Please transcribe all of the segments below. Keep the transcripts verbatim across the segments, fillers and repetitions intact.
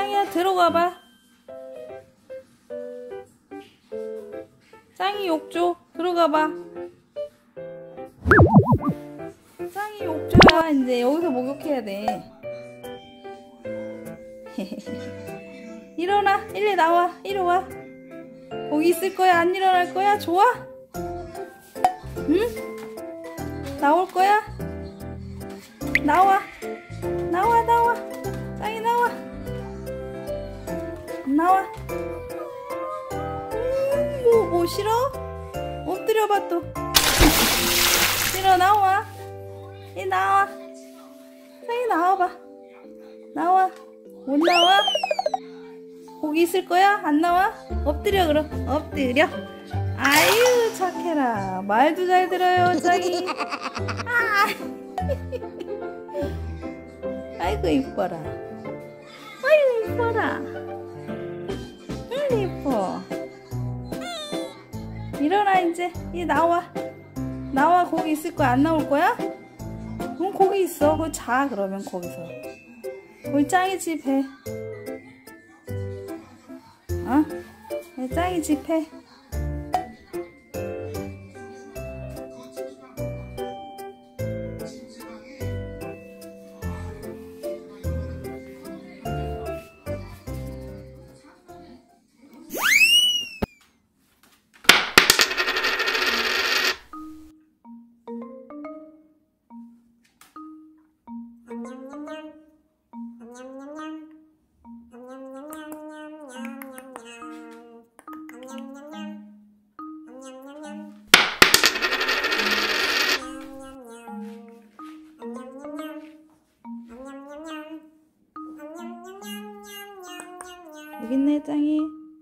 짱이야, 들어가봐. 짱이 욕조 들어가봐. 짱이 욕조야. 이제 여기서 목욕해야 돼. 일어나. 일리 나와. 이리 와. 거기 있을 거야? 안 일어날 거야? 좋아? 응? 나올 거야? 나와. 나와 나와. 짱이 나와. 나와. 음, 뭐, 뭐 싫어? 엎드려봐 또. 싫어. 나와. 이 나와. 짱이 나와봐. 나와. 못 나와? 거기 있을 거야? 안 나와? 엎드려 그럼. 엎드려. 아유 착해라. 말도 잘 들어요 짱이. 아. 아이고 이뻐라. 아이고 이뻐라. 응 이뻐. 일어나 이제. 이제 나와. 나와. 거기 있을 거야? 안 나올 거야? 그럼 거기 있어. 거기 자 그러면 거기서. 거기 짱이 집 해. 어? 짱이 집 해. 여기 있네 짱이.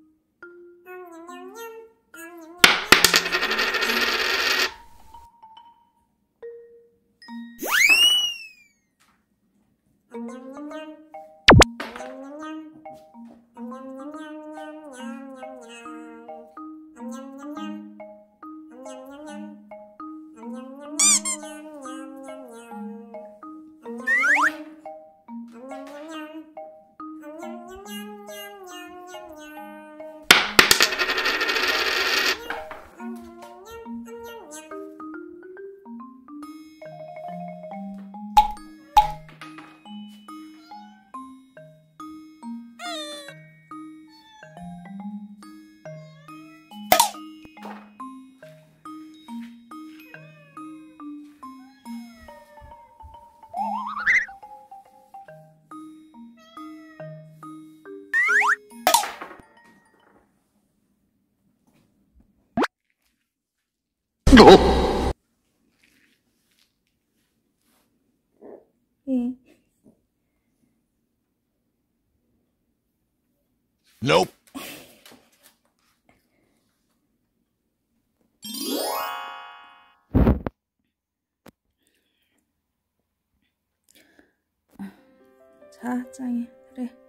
어? 예. Nope. 자, 짱이. 그래.